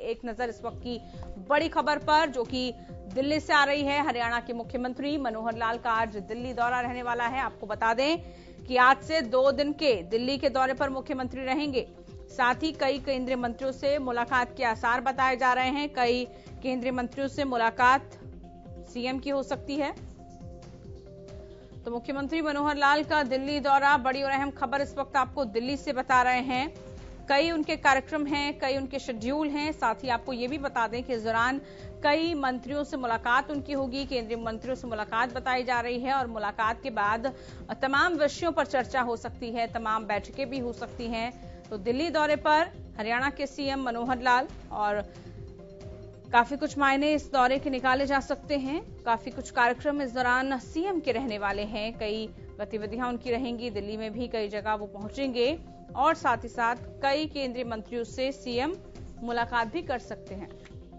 एक नजर इस वक्त की बड़ी खबर पर, जो कि दिल्ली से आ रही है। हरियाणा के मुख्यमंत्री मनोहर लाल का आज दिल्ली दौरा रहने वाला है। आपको बता दें कि आज से 2 दिन के दिल्ली के दौरे पर मुख्यमंत्री रहेंगे। साथ ही कई केंद्रीय मंत्रियों से मुलाकात के आसार बताए जा रहे हैं। कई केंद्रीय मंत्रियों से मुलाकात सीएम की हो सकती है। तो मुख्यमंत्री मनोहर लाल का दिल्ली दौरा, बड़ी और अहम खबर इस वक्त आपको दिल्ली से बता रहे हैं। कई उनके कार्यक्रम हैं, कई उनके शेड्यूल हैं। साथ ही आपको ये भी बता दें कि इस दौरान कई मंत्रियों से मुलाकात उनकी होगी, केंद्रीय मंत्रियों से मुलाकात बताई जा रही है। और मुलाकात के बाद तमाम विषयों पर चर्चा हो सकती है, तमाम बैठकें भी हो सकती हैं। तो दिल्ली दौरे पर हरियाणा के सीएम मनोहर लाल, और काफी कुछ मायने इस दौरे के निकाले जा सकते हैं। काफी कुछ कार्यक्रम इस दौरान सीएम के रहने वाले हैं। कई गतिविधियां उनकी रहेंगी, दिल्ली में भी कई जगह वो पहुंचेंगे और साथ ही साथ कई केंद्रीय मंत्रियों से सीएम मुलाकात भी कर सकते हैं।